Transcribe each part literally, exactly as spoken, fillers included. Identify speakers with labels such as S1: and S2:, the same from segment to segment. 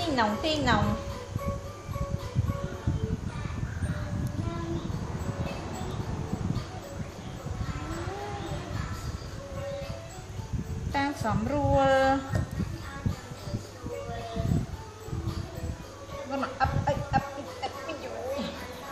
S1: Tiên nồng tiên nồng. Đang xóm rùa. Con nó ấp ấp ấp ấp cái dụi.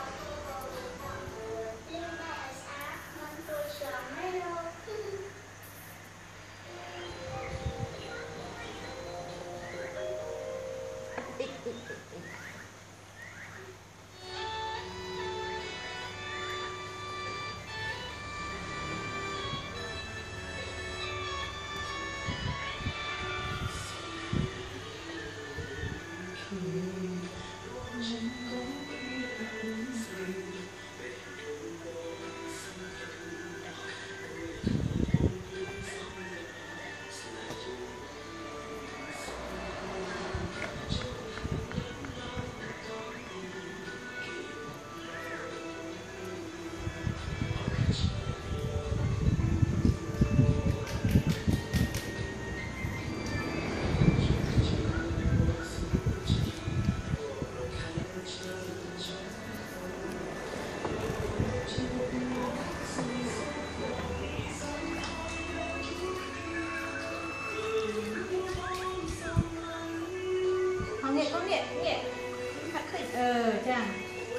S1: Ờ chàng.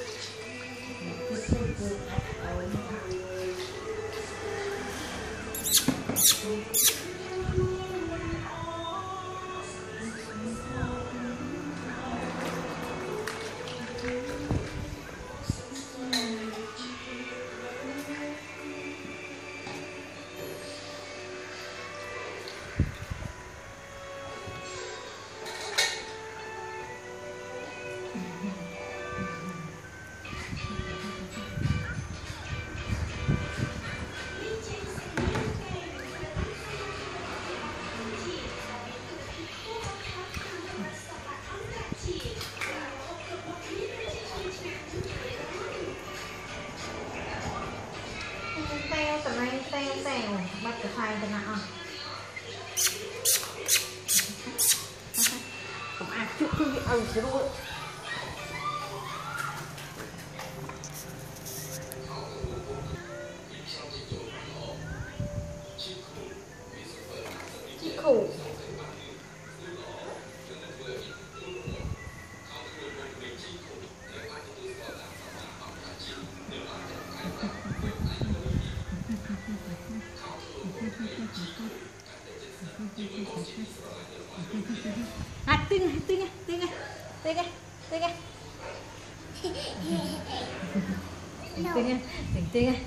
S1: Teo tầm này teo teo bắt cái phai tầm nào cũng ăn chút cứ bị ăn xíu luôn. Chị khổ à, tinh à, tinh à, tinh à, tinh à, tinh à, tinh à, tinh tinh à.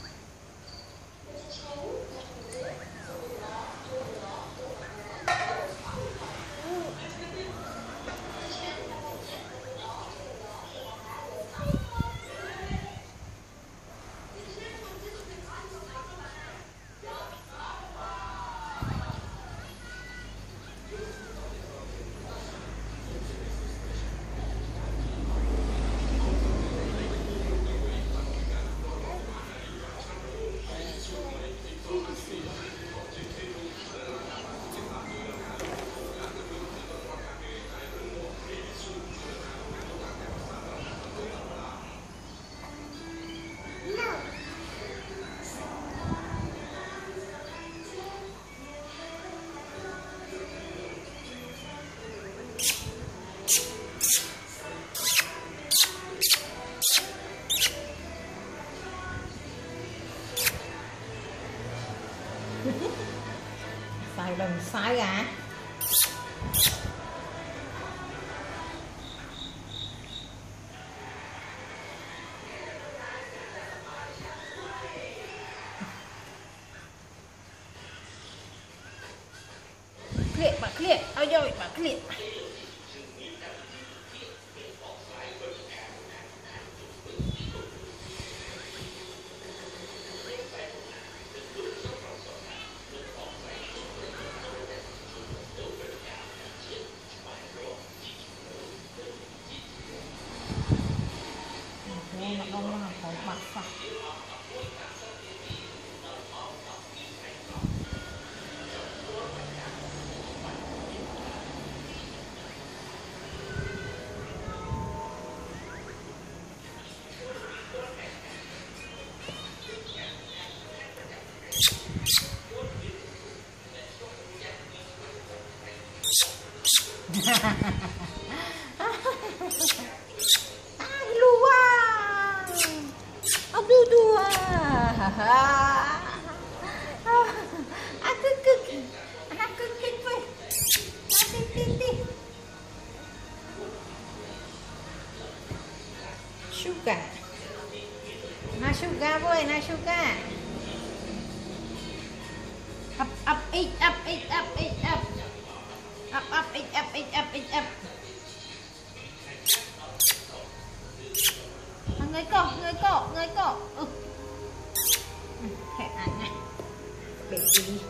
S1: Sai lần sai à. Liệt bạc liệt, ôi rồi bạc liệt. Mà ông nó có mặt phẳng. À cứ cứ à cứ cứ vậy à đi đi đi sugar na sugar boy na sugar up up eight up eight up eight up up up eight up eight up eight up người cô người cô người cô ừ. Hẹn ảnh này để đi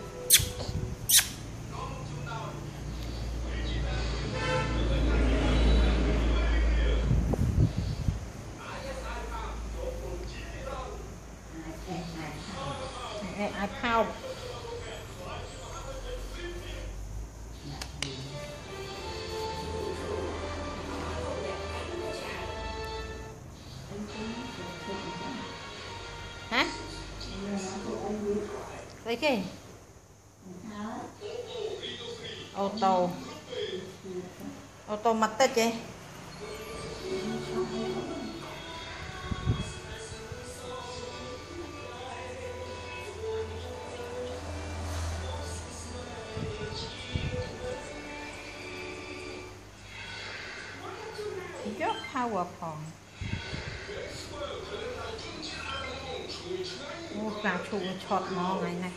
S1: ai phao hả lấy cái ô tô ô tô mặt tết chị rất power phòng ô cả chủ chọt mò ngày này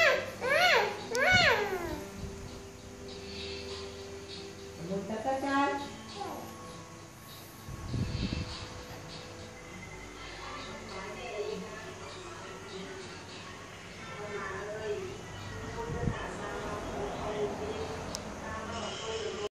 S2: Cha cha cha